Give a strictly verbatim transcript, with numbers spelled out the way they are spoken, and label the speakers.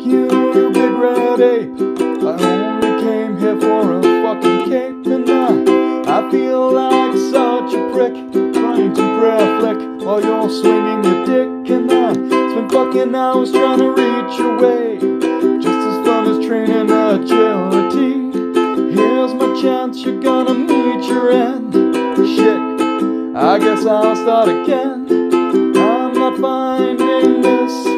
Speaker 1: you, you big red ape. I only came here for a fucking cape, and I, I feel like such a prick trying to prayer flick while you're swinging your dick. And I spent fucking hours trying to reach your wave, just as fun as training agility. Here's my chance, you're gonna meet your end. Shit, I guess I'll start again. I'm not finding this